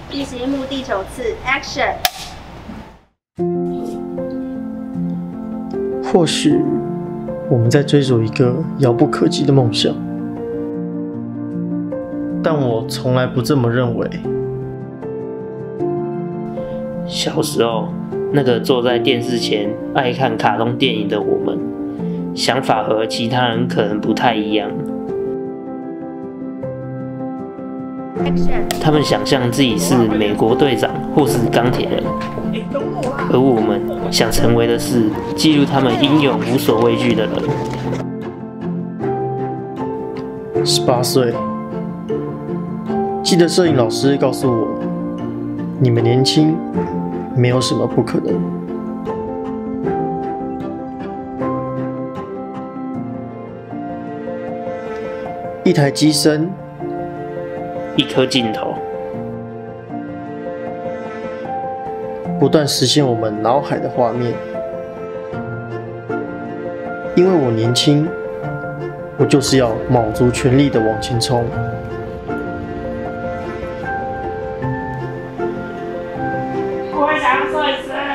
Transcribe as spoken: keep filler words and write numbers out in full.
第十一幕第九次 ，Action。 或许我们在追逐一个遥不可及的梦想，但我从来不这么认为。 小时候，那个坐在电视前爱看卡通电影的我们，想法和其他人可能不太一样。他们想象自己是美国队长或是钢铁人，而我们想成为的是记录他们英勇无所畏惧的人。 十八岁，记得摄影老师告诉我，你们年轻，没有什么不可能。一台机身， 一颗镜头， 不断实现我们脑海的画面。因为我年轻，我就是要卯足全力的往前冲。 我想要说一声。